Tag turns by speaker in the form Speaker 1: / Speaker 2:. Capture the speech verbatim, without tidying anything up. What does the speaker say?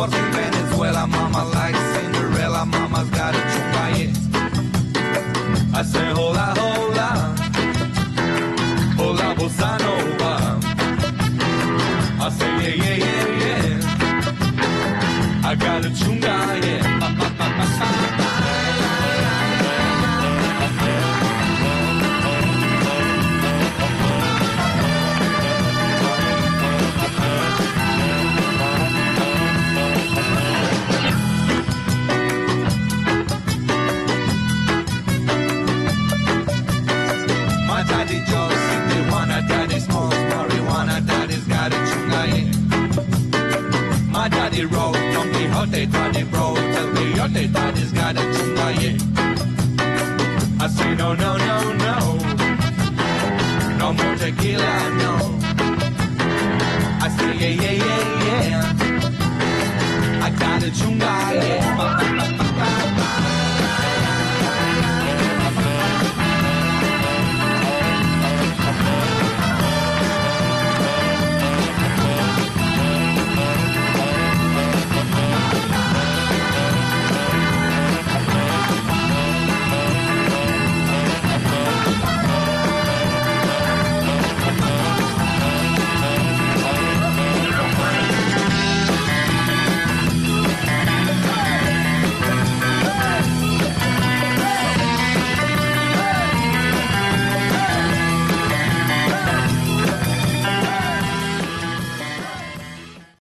Speaker 1: war from Venezuela. Mama like Cinderella, mama's got a chunga, yeah. I say hola, hola, hola, bossa nova. I say yeah, yeah, yeah, yeah. I got a chunga, yeah. Daddy Joe, marijuana, daddy smokes marijuana, daddy's got a chunga, yeah. My daddy rode Don Quixote, daddy bro, Del Quixote, daddy's got a chunga, yeah. I say no, no, no, no, no more tequila, no. I say yeah, yeah, yeah, yeah.